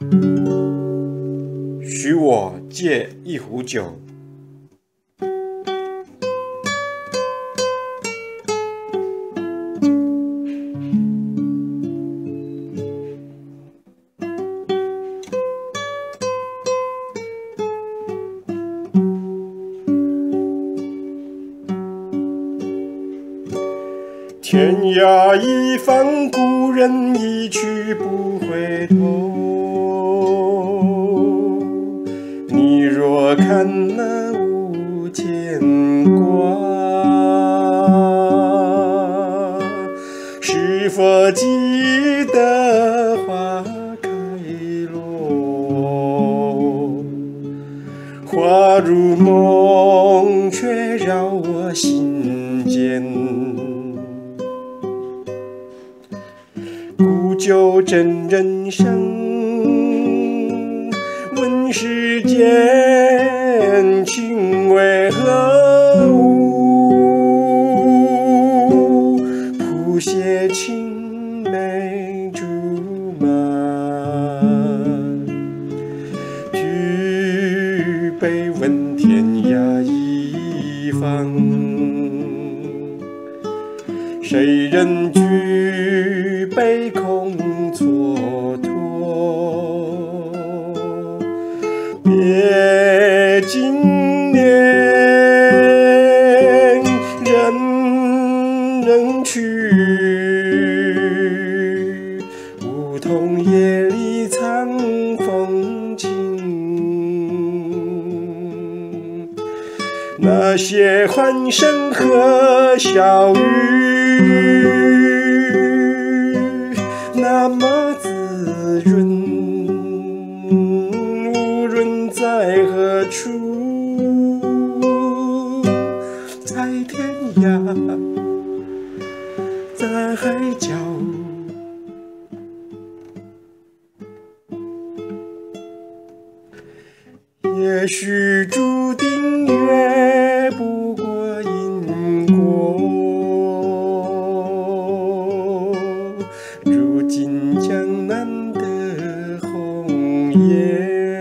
许我借一壶酒。天涯一方，故人一去不回头。你若看了无牵挂，是否记得花开落？花如梦，却绕我心间。古酒真人生，问世间情为何物？谱写青梅竹马，举杯问天涯一方。谁人举杯空蹉跎？别经年，人去。梧桐叶里藏风情，那些欢声和笑语，那么滋润，无论在何处，在天涯，在海角，也许注定越不过因果。如今江南的红叶，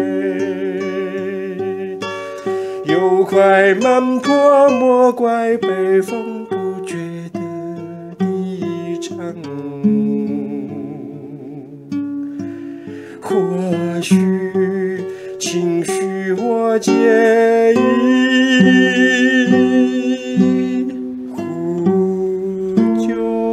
有快慢坡，莫怪北风不觉得低唱。或许情绪我借一壶酒。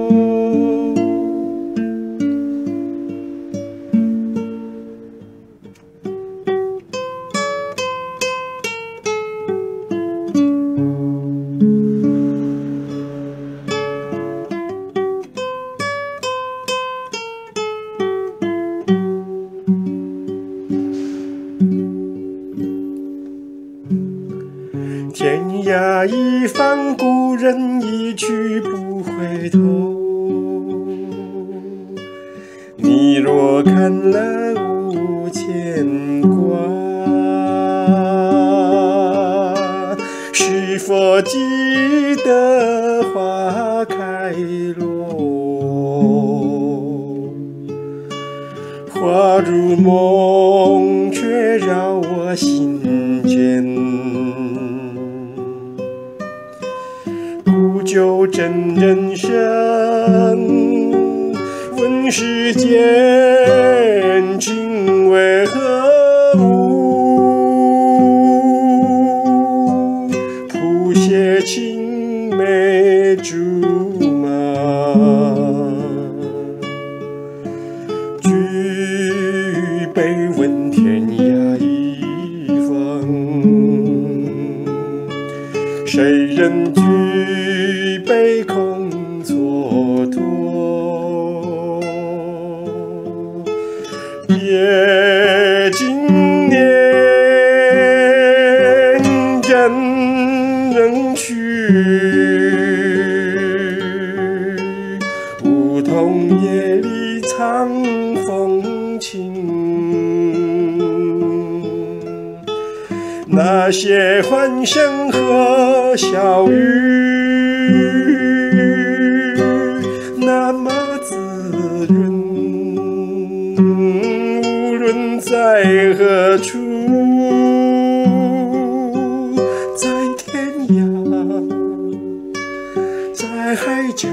天涯一方，故人一去不回头。你若看了无牵挂，是否记得花开落？花如梦，却绕我心间。古酒真人生，问世间情为何物？谱写青梅竹马，举杯问天涯一方。谁人举杯空蹉跎？别经年，人去。梧桐叶里藏风情，那些欢声和笑语，那么滋润，无论岸在何处？在天涯，在海角。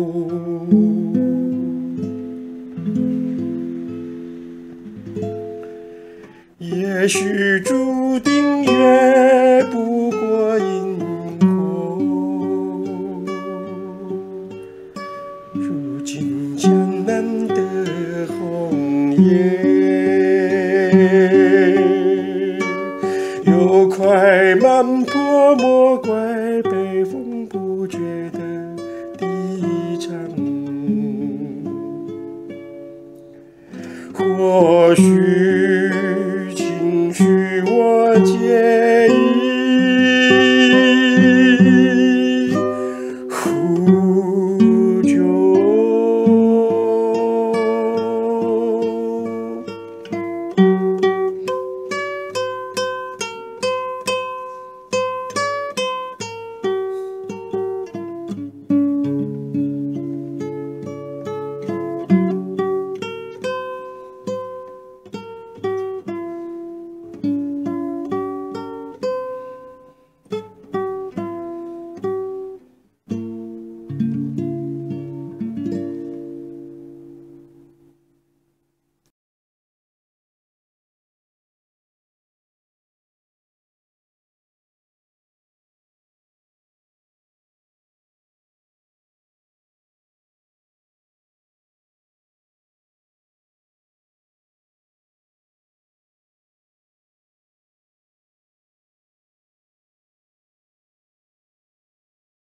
也许注定越不过银河，如今江南的红叶，有快慢泼莫怪北风不觉的低唱。或许